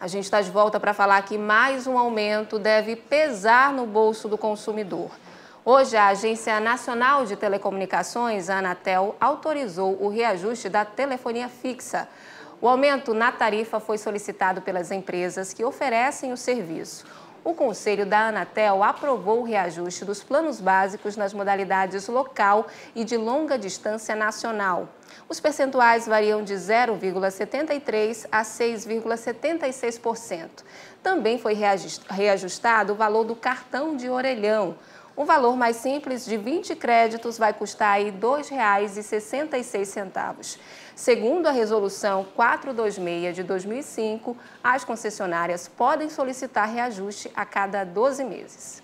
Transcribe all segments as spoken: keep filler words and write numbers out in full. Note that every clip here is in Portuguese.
A gente está de volta para falar que mais um aumento deve pesar no bolso do consumidor. Hoje, a Agência Nacional de Telecomunicações, a Anatel, autorizou o reajuste da telefonia fixa. O aumento na tarifa foi solicitado pelas empresas que oferecem o serviço. O Conselho da Anatel aprovou o reajuste dos planos básicos nas modalidades local e de longa distância nacional. Os percentuais variam de zero vírgula setenta e três por cento a seis vírgula setenta e seis por cento. Também foi reajustado o valor do cartão de orelhão. O valor mais simples de vinte créditos vai custar aí dois reais e sessenta e seis centavos. Segundo a Resolução quatrocentos e vinte e seis de dois mil e cinco, as concessionárias podem solicitar reajuste a cada doze meses.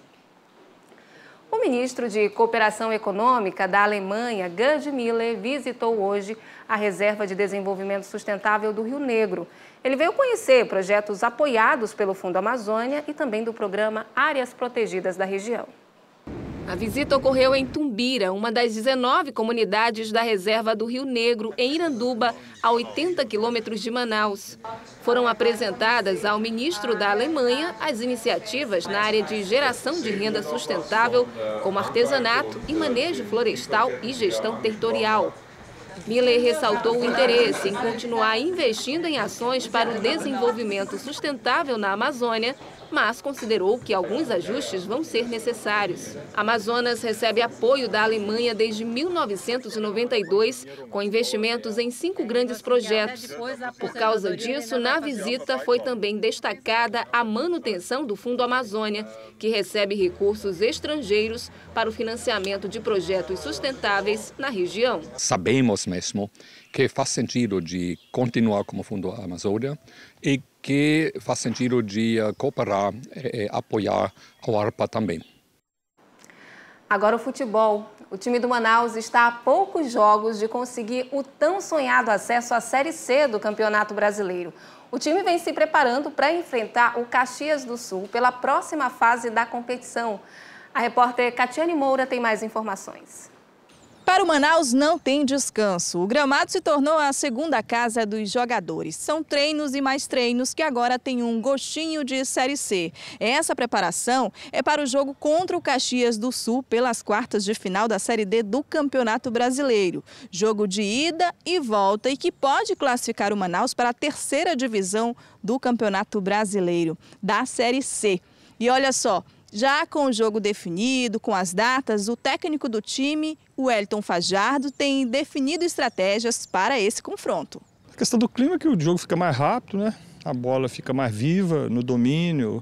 O ministro de Cooperação Econômica da Alemanha, Gerd Müller, visitou hoje a Reserva de Desenvolvimento Sustentável do Rio Negro. Ele veio conhecer projetos apoiados pelo Fundo Amazônia e também do programa Áreas Protegidas da região. A visita ocorreu em Tumbira, uma das dezenove comunidades da reserva do Rio Negro, em Iranduba, a oitenta quilômetros de Manaus. Foram apresentadas ao ministro da Alemanha as iniciativas na área de geração de renda sustentável, como artesanato e manejo florestal e gestão territorial. Müller ressaltou o interesse em continuar investindo em ações para o desenvolvimento sustentável na Amazônia, mas considerou que alguns ajustes vão ser necessários. A Amazonas recebe apoio da Alemanha desde mil novecentos e noventa e dois, com investimentos em cinco grandes projetos. Por causa disso, na visita foi também destacada a manutenção do Fundo Amazônia, que recebe recursos estrangeiros para o financiamento de projetos sustentáveis na região. Sabemos mesmo que faz sentido de continuar como Fundo Amazônia e que faz sentido de uh, cooperar e apoiar a ARPA também. Agora o futebol. O time do Manaus está a poucos jogos de conseguir o tão sonhado acesso à Série C do Campeonato Brasileiro. O time vem se preparando para enfrentar o Caxias do Sul pela próxima fase da competição. A repórter Catiane Moura tem mais informações. Para o Manaus não tem descanso. O gramado se tornou a segunda casa dos jogadores. São treinos e mais treinos que agora têm um gostinho de Série C. Essa preparação é para o jogo contra o Caxias do Sul pelas quartas de final da Série D do Campeonato Brasileiro. Jogo de ida e volta e que pode classificar o Manaus para a terceira divisão do Campeonato Brasileiro, da Série C. E olha só, já com o jogo definido, com as datas, o técnico do time, o Wellington Fajardo, tem definido estratégias para esse confronto. A questão do clima é que o jogo fica mais rápido, né? A bola fica mais viva no domínio,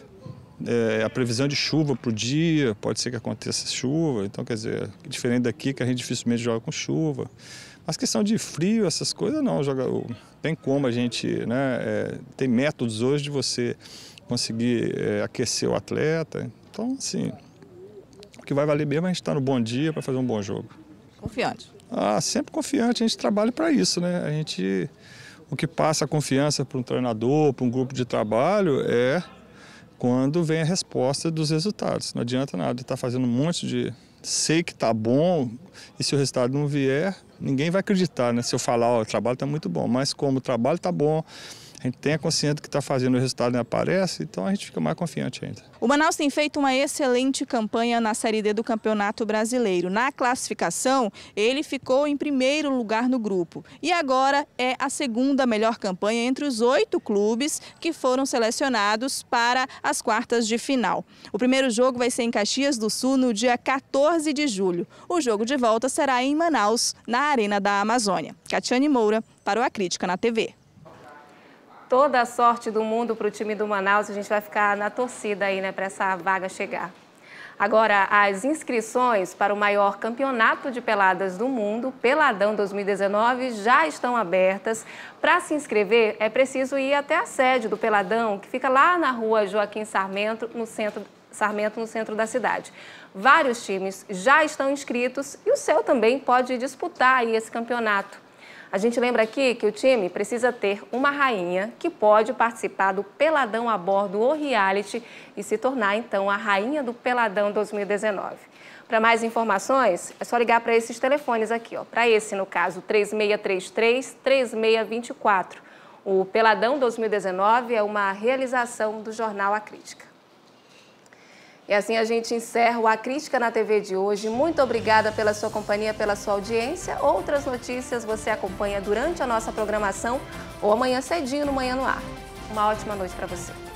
é, a previsão de chuva para o dia, pode ser que aconteça chuva, então quer dizer, diferente daqui que a gente dificilmente joga com chuva. Mas questão de frio, essas coisas não, joga, tem como a gente, né, é, tem métodos hoje de você conseguir é, aquecer o atleta. Então, assim, o que vai valer mesmo é a gente estar no bom dia para fazer um bom jogo. Confiante? Ah, sempre confiante, a gente trabalha para isso, né? A gente, o que passa a confiança para um treinador, para um grupo de trabalho, é quando vem a resposta dos resultados. Não adianta nada estar fazendo um monte de... Sei que está bom, e se o resultado não vier, ninguém vai acreditar, né? Se eu falar, ó, o trabalho está muito bom, mas como o trabalho está bom, a gente tem a consciência do que está fazendo, o resultado não aparece, então a gente fica mais confiante ainda. O Manaus tem feito uma excelente campanha na Série D do Campeonato Brasileiro. Na classificação, ele ficou em primeiro lugar no grupo. E agora é a segunda melhor campanha entre os oito clubes que foram selecionados para as quartas de final. O primeiro jogo vai ser em Caxias do Sul no dia quatorze de julho. O jogo de volta será em Manaus, na Arena da Amazônia. Catiane Moura, para o A Crítica na T V. Toda a sorte do mundo para o time do Manaus, a gente vai ficar na torcida aí, né, para essa vaga chegar. Agora, as inscrições para o maior campeonato de peladas do mundo, Peladão dois mil e dezenove, já estão abertas. Para se inscrever, é preciso ir até a sede do Peladão, que fica lá na rua Joaquim Sarmento, no centro, Sarmento, no centro da cidade. Vários times já estão inscritos e o seu também pode disputar aí esse campeonato. A gente lembra aqui que o time precisa ter uma rainha que pode participar do Peladão a bordo ou reality e se tornar, então, a rainha do Peladão dois mil e dezenove. Para mais informações, é só ligar para esses telefones aqui, ó. Para esse, no caso, três seis três três, três seis dois quatro. O Peladão dois mil e dezenove é uma realização do jornal A Crítica. E assim a gente encerra o A Crítica na T V de hoje. Muito obrigada pela sua companhia, pela sua audiência. Outras notícias você acompanha durante a nossa programação ou amanhã cedinho no Manhã no Ar. Uma ótima noite para você.